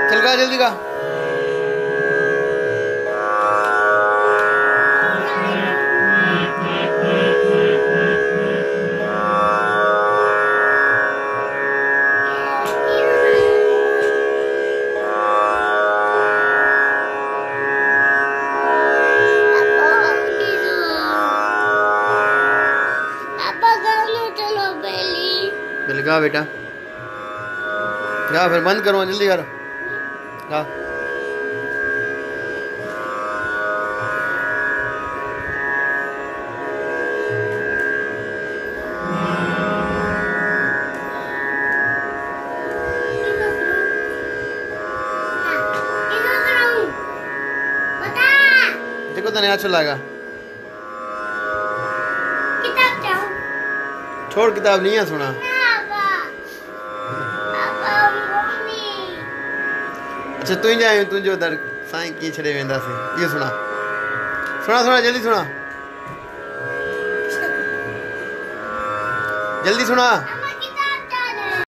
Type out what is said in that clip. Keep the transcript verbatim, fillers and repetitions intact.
चल गा जल्दी गा। चल गा बेटा गा, फिर बंद करो जल्दी कर गा। देखो तो नहीं अच्छा लगा। किताब चाहो। छोड़ किताब नहीं है सुना। अच्छा तू ही जाए तू जो दर साईं की छड़े वेंदा से ये सुना सुना सुना जल्दी सुना जल्दी सुना।